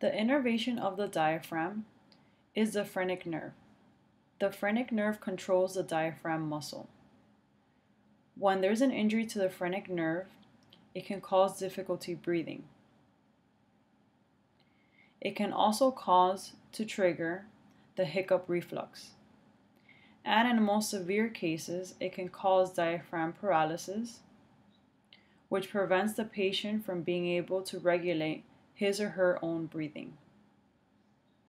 The innervation of the diaphragm is the phrenic nerve. The phrenic nerve controls the diaphragm muscle. When there's an injury to the phrenic nerve, it can cause difficulty breathing. It can also cause to trigger the hiccup reflex. And in the most severe cases, it can cause diaphragm paralysis, which prevents the patient from being able to regulate his or her own breathing.